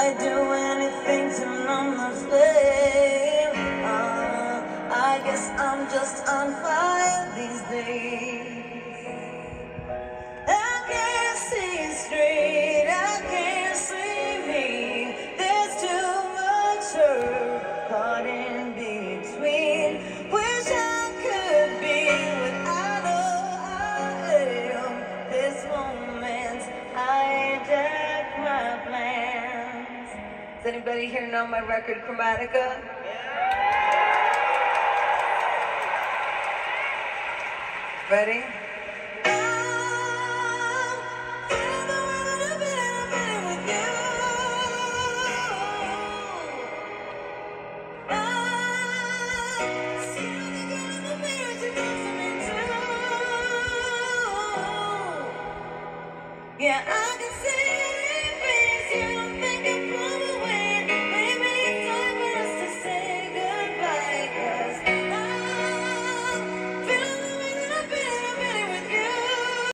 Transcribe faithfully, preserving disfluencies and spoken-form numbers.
I'd do anything to numb the flame. uh, I guess I'm just on fire these days. I can't see straight, I can't see me. There's too much hurt caught in between. Wish I could be what I know I am. This moment hijack my plans. Does anybody here know my record Chromatica? Ready? Yeah, I